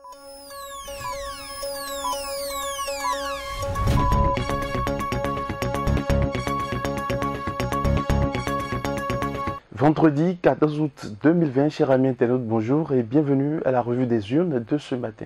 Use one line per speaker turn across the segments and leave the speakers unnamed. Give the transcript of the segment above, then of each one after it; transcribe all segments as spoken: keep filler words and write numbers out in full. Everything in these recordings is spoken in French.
Vendredi quatorze août deux mille vingt, chers amis internautes, bonjour et bienvenue à la revue des urnes de ce matin.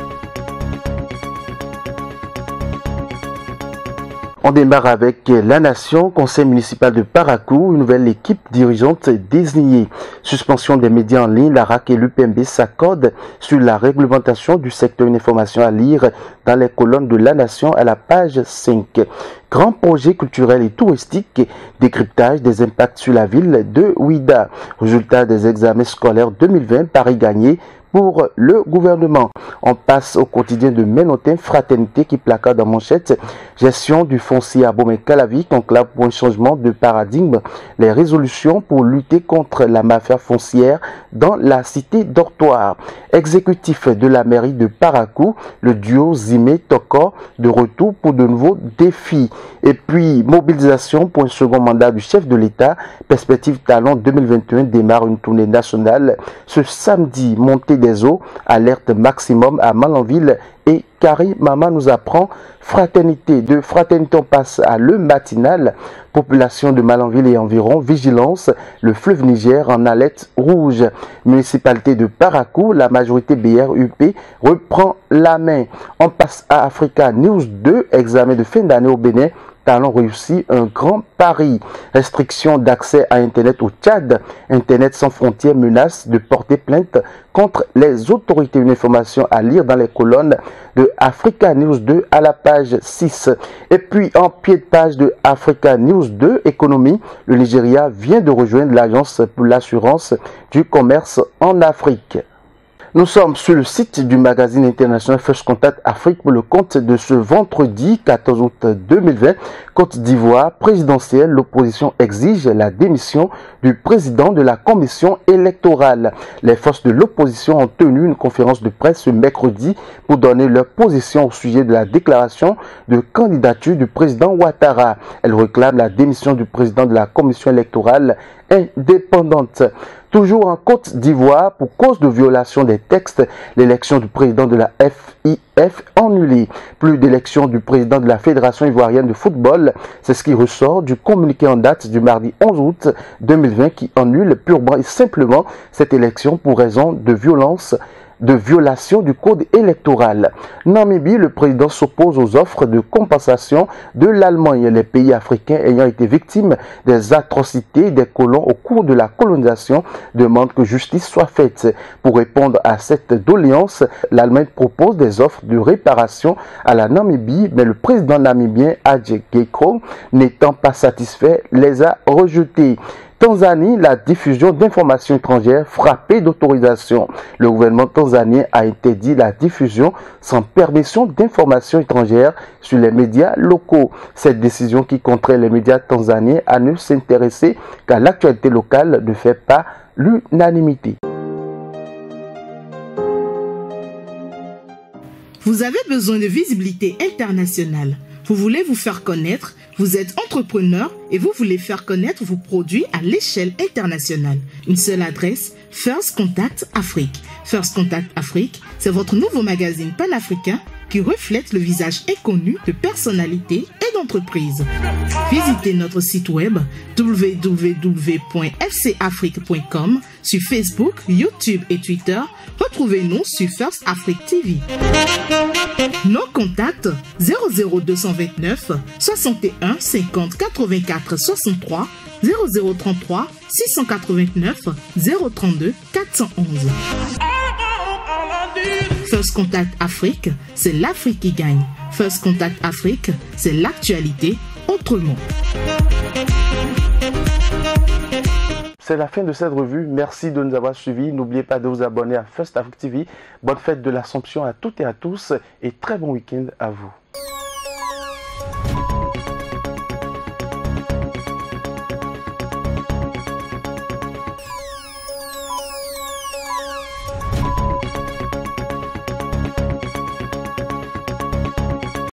On démarre avec La Nation, conseil municipal de Parakou, une nouvelle équipe dirigeante désignée. Suspension des médias en ligne, l'A R A C et l'U P M B s'accordent sur la réglementation du secteur une information à lire dans les colonnes de La Nation à la page cinq. Grand projet culturel et touristique, décryptage des impacts sur la ville de Ouidah. Résultat des examens scolaires deux mille vingt, Paris gagné pour le gouvernement. On passe au quotidien de Ménotin, fraternité qui placarde en manchette. Gestion du foncier à Bomé-Calavi, conclave pour un changement de paradigme. Les résolutions pour lutter contre la mafia foncière dans la cité dortoir. Exécutif de la mairie de Parakou, le duo Zimé-Toko de retour pour de nouveaux défis. Et puis, mobilisation pour un second mandat du chef de l'État. Perspective Talent deux mille vingt et un démarre une tournée nationale ce samedi. Montée des eaux, alerte maximum à Malanville et Carrie Maman nous apprend fraternité. De fraternité, on passe à le matinal. Population de Malanville et environ, vigilance, le fleuve Niger en alerte rouge. Municipalité de Parakou, la majorité B R U P reprend la main. On passe à Africa News deux, examen de fin d'année au Bénin. Talon réussi un grand pari. Restriction d'accès à Internet au Tchad. Internet sans frontières menace de porter plainte contre les autorités. Une information à lire dans les colonnes de Africa News deux à la page six. Et puis en pied de page de Africa News deux, économie, le Nigeria vient de rejoindre l'Agence pour l'assurance du commerce en Afrique. Nous sommes sur le site du magazine international First Contact Afrique pour le compte de ce vendredi quatorze août deux mille vingt. Côte d'Ivoire présidentielle, l'opposition exige la démission du président de la commission électorale. Les forces de l'opposition ont tenu une conférence de presse ce mercredi pour donner leur position au sujet de la déclaration de candidature du président Ouattara. Elles réclament la démission du président de la commission électorale indépendante. Toujours en Côte d'Ivoire, pour cause de violation des textes, l'élection du président de la F I F annulée. Plus d'élection du président de la Fédération ivoirienne de football, c'est ce qui ressort du communiqué en date du mardi onze août deux mille vingt qui annule purement et simplement cette élection pour raison de violence de violation du code électoral. Namibie, le président s'oppose aux offres de compensation de l'Allemagne. Les pays africains ayant été victimes des atrocités des colons au cours de la colonisation demandent que justice soit faite. Pour répondre à cette doléance, l'Allemagne propose des offres de réparation à la Namibie, mais le président namibien Adje Geko, n'étant pas satisfait, les a rejetées. Tanzanie, la diffusion d'informations étrangères frappée d'autorisation. Le gouvernement tanzanien a interdit la diffusion sans permission d'informations étrangères sur les médias locaux. Cette décision qui contraint les médias tanzaniens à ne s'intéresser qu'à l'actualité locale ne fait pas l'unanimité.
Vous avez besoin de visibilité internationale. Vous voulez vous faire connaître, vous êtes entrepreneur et vous voulez faire connaître vos produits à l'échelle internationale. Une seule adresse, First Contact Afrique. First Contact Afrique, c'est votre nouveau magazine panafricain qui reflète le visage inconnu de personnalités et d'entreprises. Visitez notre site web w w w point f c afrique point com, sur Facebook, YouTube et Twitter. Retrouvez-nous sur First Afrique T V. Nos contacts zéro zéro deux cent vingt-neuf soixante et un cinquante quatre-vingt-quatre soixante-trois, zéro zéro trente-trois six cent quatre-vingt-neuf zéro trente-deux quatre cent onze. First Contact Afrique, c'est l'Afrique qui gagne. First Contact Afrique, c'est l'actualité autrement.
C'est la fin de cette revue. Merci de nous avoir suivis. N'oubliez pas de vous abonner à First Afrique T V. Bonne fête de l'Assomption à toutes et à tous et très bon week-end à vous.